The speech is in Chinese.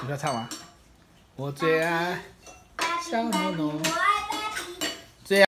你要唱吗？我最爱小浓浓。